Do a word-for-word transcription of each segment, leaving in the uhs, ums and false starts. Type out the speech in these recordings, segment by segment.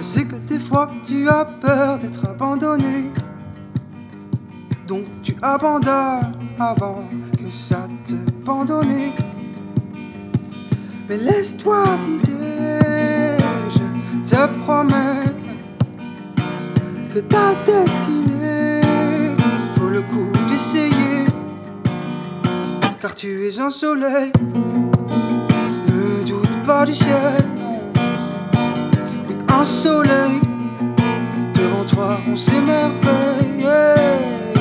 sais que des fois tu as peur d'être abandonné, donc tu abandonnes avant que ça te abandonne. Mais laisse-toi guider, je te promets que ta destinée vaut le coup d'essayer, car tu es un soleil. Ne doute pas du ciel, non. Oui, un soleil. Devant toi on s'émerveille, yeah.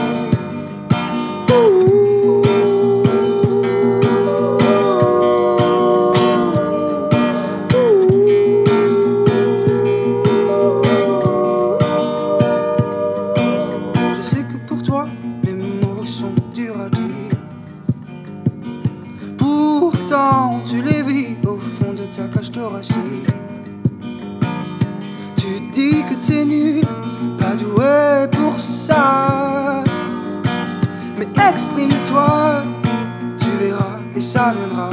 Je sais que pour toi les mots sont durs à dire, pourtant tu les vis au fond de ta cage thoracique. Tu dis que t'es nul, pas doué pour ça, mais exprime-toi, tu verras et ça viendra.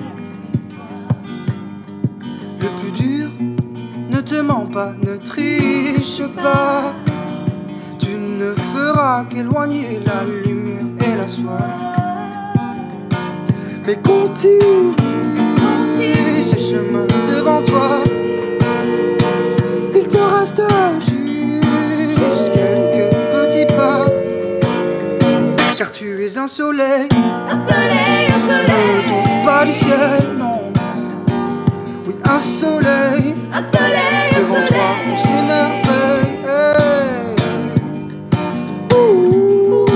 Le plus dur, ne te mens pas, ne triche pas. Tu ne feras qu'éloigner la lumière et la soie. Mais continue, continue ces chemins devant toi. Il te reste juste quelques petits pas, car tu es un soleil. Un soleil, un soleil. Ne tombe pas du ciel, non. Oui, un soleil. Un soleil, un Devant soleil. toi on s'émerveille, hey. Ouh.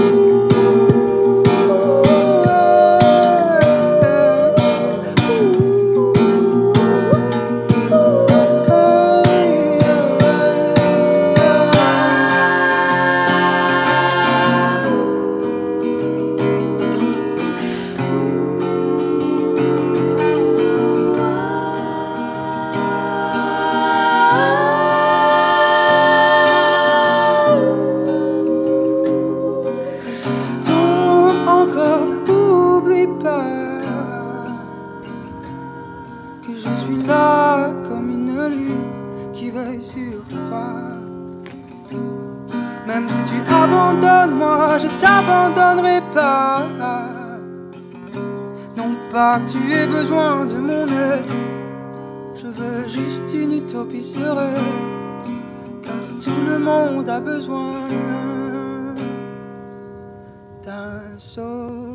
Si tu tombes encore, oublie pas que je suis là comme une lune qui veille sur toi. Même si tu abandonnes, moi je t'abandonnerai pas. Non pas que tu aies besoin de mon aide, je veux juste une utopie sereine, car tout le monde a besoin d'un soleil.